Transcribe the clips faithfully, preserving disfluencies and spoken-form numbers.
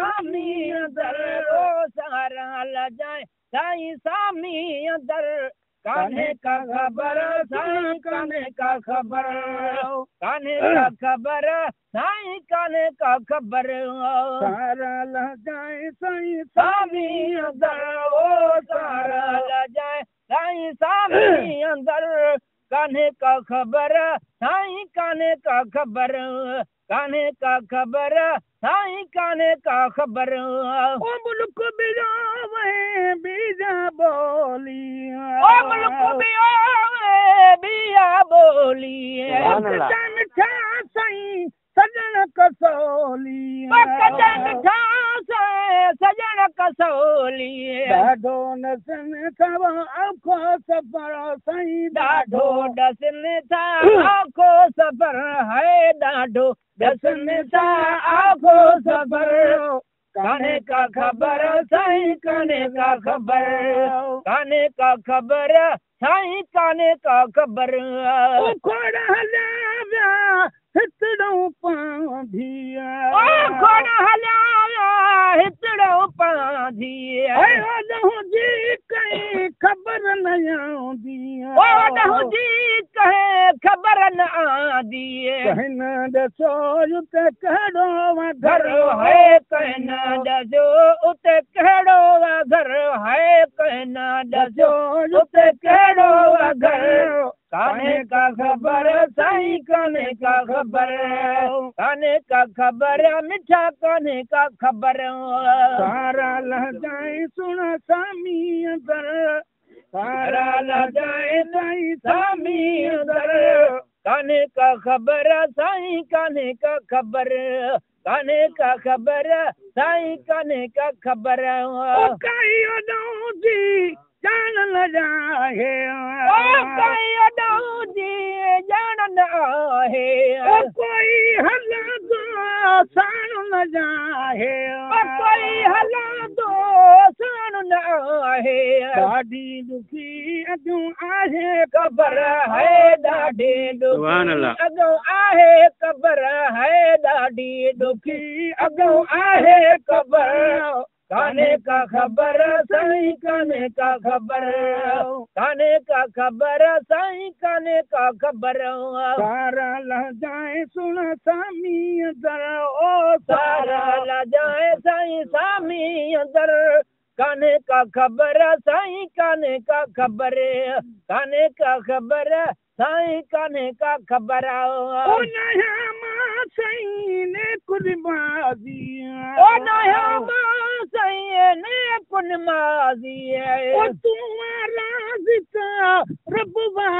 सामी अंदर ओ सारा लजाए साईं सामी अंदर कान्हे का खबर साईं कान्हे का खबर कान्हे का खबर साईं कान्हे का खबर सारा लजाए साईं सामी अंदर ओ सारा लजाए साईं सामी अंदर कान्हे का खबर साईं कान्हे का खबर कान्हे का खबर साईं कान्हे का खबर ओ मुल्क बियावे बिया बोली ओ मुल्क बियावे बिया बोली कजन ठा साईं सजन कसोली कजन ठा सजन कसोली ॾाढो नसन थव आखो सफ़र साईं ॾाढो डसन था आखो सफ़र है ॾाढो डसन था आखो सफ़र कान्हे का खबर साईं कान्हे का खबर कान्हे का खबर साईं कान्हे का खबर खोड़ हलिया विया हितड़ो पांधिया ओ खोड़ हलिया विया हितड़ो पांधिया ओ जी कहीं खबर न आंदी ओ जी कहे खबर न आंदी कहीं न दसो उते कहिड़ो घर है कहीं न दसो उते कहिड़ो घर है कहीं न दसो उते कहिड़ो घर कान्हे का खबर साईं कान्हे का खबर कान्हे का खबर मिठा कान्हे का खबर सारा लहजाए सुन सामी अंदर सारा लहजाए साईं सामी अंदर कान्हे का खबर साईं कान्हे का खबर कान्हे का खबर साईं कान्हे का खबर काई अॾां जी जान न जाहे ओ काई अॾां जी जान न आहे ओ कोई हला दो साण न जाहे ओ कोई हला दो साण न आहे ॾाढी दुखी अॼु आहे ख़बर है ॾाढी दुखी अॼु आहे ख़बर है ॾाढी दुखी अॼु आहे ख़बर कान्हे का खबर साईं कान्हे का खबर कान्हे का खबर साईं कान्हे का खबर सारा लहजाए सुन सामी अंदर ओ सारा लहजाए साईं सामी अंदर कान्हे का खबर साईं कान्हे का खबर कान्हे का खबर साईं कान्हे का खबर ओ नया मां साईं ने कुर्बानी ओ नया मां साईं ने कुर्बानी ओ तुम्हारा जिता रब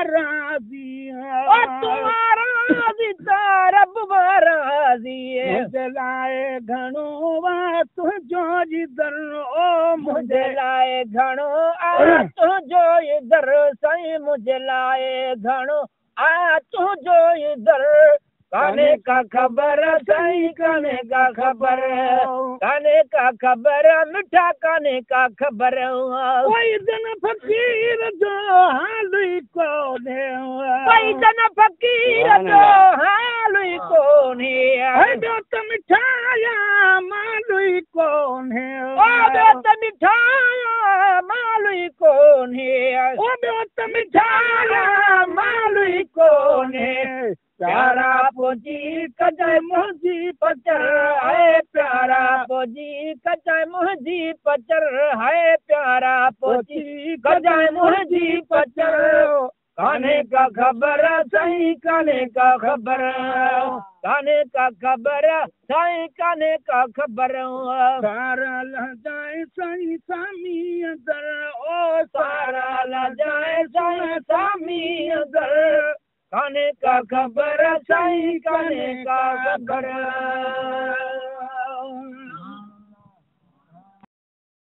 वाराजी ओ तुम्हारा जिता रब वाराजी मुझे लाए घणो वा तुझो जिदर ओ मुझे लाए घणो आ तुझो इधर साईं मुझे लाए घणो आ तुझो इधर कान्हे का खबर साईं कान्हे का खबर कान्हे का खबर मिठा कान्हे का खबर कोई जन फकीर जो हाल ही कोने कोई जन फकीर जो हाल ही कोने ॿियो त मिठाया माल ही कोने ओ ॿियो त मिठाया माल ही कोने ओ ॿियो त मिठाया माल ही कोने प्यारा पोजी कजय मुंहिंजी पचर है प्यारा पोजी कजय मुंहिंजी पचर है प्यारा पोजी कजय मुंहिंजी पचर कान्हे का खबर साईं कान्हे का खबर कान्हे का खबर साईं कान्हे का खबर सारा लहजाए साईं सामी अंदर ओ सारा लहजाए साईं सामी अंदर कान्हे का खबर साईं कान्हे का खबर